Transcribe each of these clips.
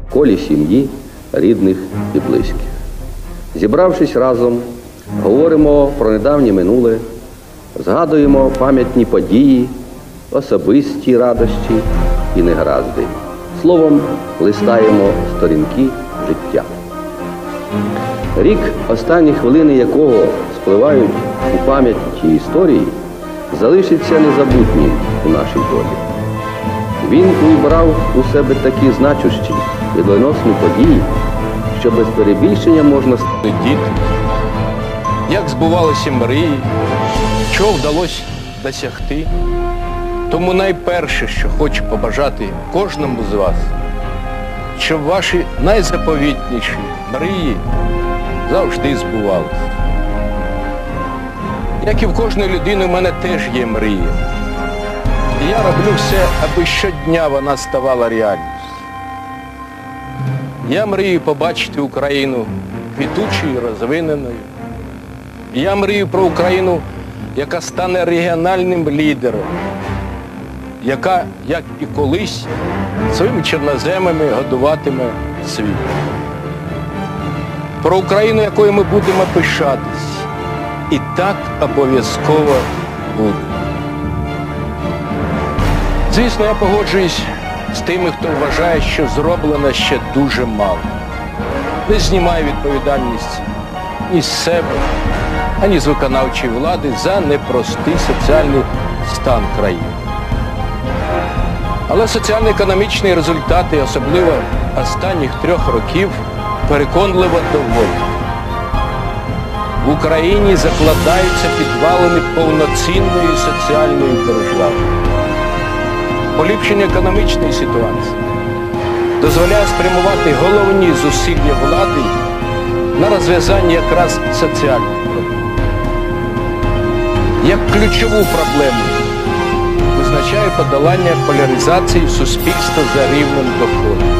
колі сім'ї, рідних і близьких. Зібравшись разом, говоримо про недавнє минуле, згадуємо пам'ятні події, особисті радощі і негаразди. Словом, листаємо сторінки життя. Рік, останні хвилини якого спливають у пам'яті історії, залишиться незабутнім у нашій долі. Він увібрав у себе такі значущі і доленосні події, що без перебільшення можна сказати: діти, як збувалися мрії, чого вдалося досягти. Тому найперше, що хочу побажати кожному з вас, щоб ваші найзаповітніші мрії завжди збувалися. Як і в кожної людини, в мене теж є мрія. І я роблю все, аби щодня вона ставала реальністю. Я мрію побачити Україну квітучою, розвиненою. Я мрію про Україну, яка стане регіональним лідером, яка, як і колись, своїми чорноземами годуватиме світ. Про Україну, якою ми будемо пишатись. І так обов'язково буде. Звісно, я погоджуюсь з тими, хто вважає, що зроблено ще дуже мало. Не знімаю відповідальність ні з себе, ані з виконавчої влади за непростий соціальний стан країни. Але соціально-економічні результати, особливо останніх 3 років, переконливо доводять. В Україні закладаються підвалини повноцінної соціальної держави. Поліпшення економічної ситуації дозволяє спрямувати головні зусилля влади на розв'язання якраз соціальних проблем. Як ключову проблему визначає подолання поляризації суспільства за рівнем доходу.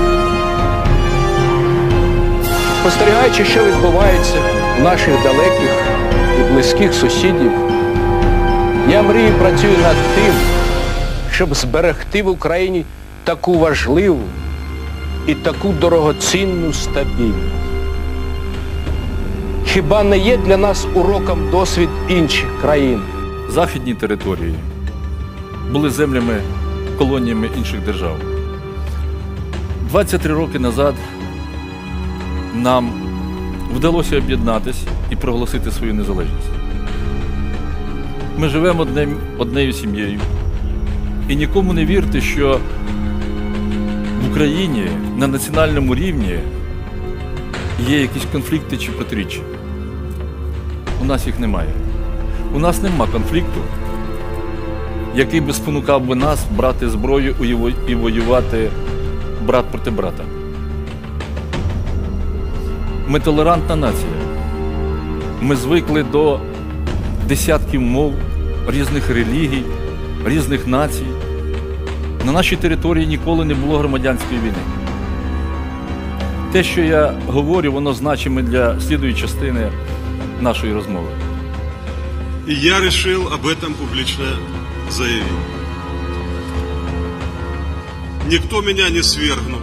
Спостерігаючи, що відбувається у наших далеких і близьких сусідів, я мрію і працюю над тим, щоб зберегти в Україні таку важливу і таку дорогоцінну стабільність. Хіба не є для нас уроком досвід інших країн? Західні території були землями, колоніями інших держав. 23 роки назад нам вдалося об'єднатися і проголосити свою незалежність. Ми живемо однією сім'єю. І нікому не вірте, що в Україні на національному рівні є якісь конфлікти чи протиріччя. У нас їх немає. У нас нема конфлікту, який би спонукав би нас брати зброю і воювати брат проти брата. Ми толерантна нація. Ми звикли до десятків мов, різних релігій, різних націй. На нашій території ніколи не було громадянської війни. Те, що я говорю, воно значиме для слідуючої частини нашої розмови. И я решил об этом публично заявить. Никто меня не свергнул.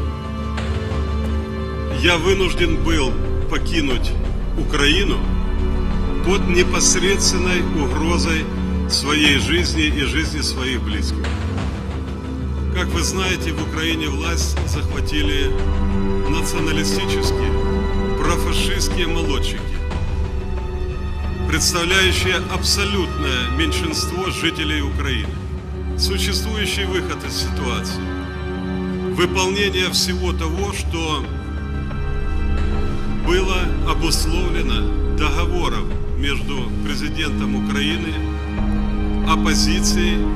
Я вынужден был покинуть Украину под непосредственной угрозой своей жизни и жизни своих близких. Как вы знаете, в Украине власть захватили националистические, профашистские молодчики, представляющие абсолютное меньшинство жителей Украины. Существующий выход из ситуации – выполнение всего того, что было обусловлено договором между президентом Украины, оппозицией.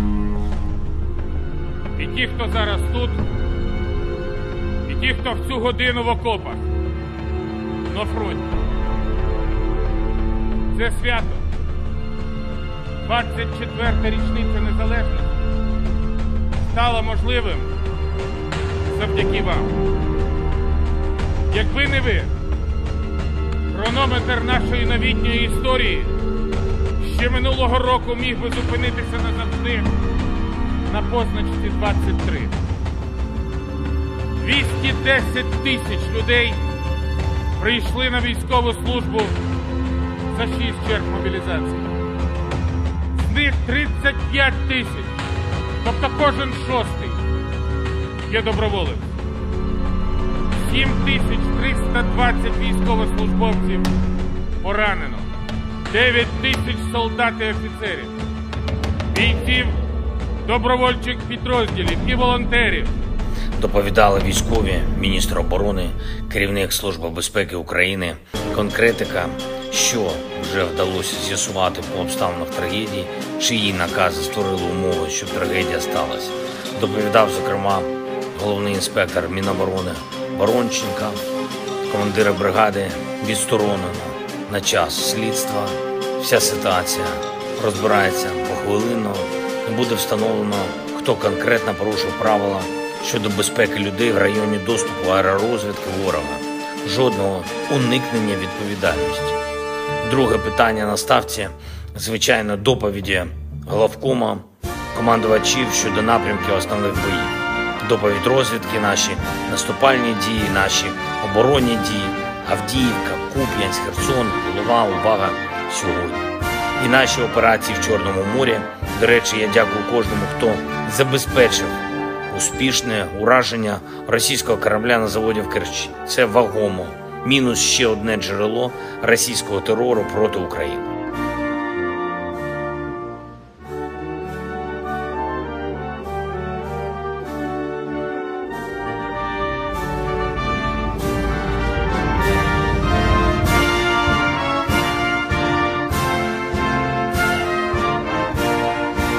І ті, хто зараз тут, і ті, хто в цю годину в окопах, на фронті. Це свято, 24-та річниця незалежності, стало можливим завдяки вам. Якби не ви, хронометр нашої новітньої історії ще минулого року міг би зупинитися назавжди на позначці 23. 210 тисяч людей прийшли на військову службу за 6 черг мобілізації. З них 35 тисяч, тобто кожен шостий, є доброволець. 7320 військовослужбовців поранено. 9 тисяч солдат і офіцерів, бійців добровольчих підрозділів і волонтерів. Доповідали військові, міністр оборони, керівник Служби безпеки України, конкретика, що вже вдалося з'ясувати по обставинах трагедії, чиї накази створили умови, щоб трагедія сталася. Доповідав, зокрема, головний інспектор Міноборони Воронченка, командира бригади відсторонено на час слідства. Вся ситуація розбирається похвилинно і буде встановлено, хто конкретно порушив правила щодо безпеки людей в районі доступу аеророзвідки ворога. Жодного уникнення відповідальності. Друге питання на ставці, звичайно, доповіді главкома, командувачів щодо напрямків основних боїв. Доповідь розвідки, наші наступальні дії, наші оборонні дії, Авдіївка, Куп'янськ, Херсон, Голова, увага сьогодні. І наші операції в Чорному морі. До речі, я дякую кожному, хто забезпечив успішне ураження російського корабля на заводі в Керчі. Це вагомо. Мінус ще одне джерело російського терору проти України.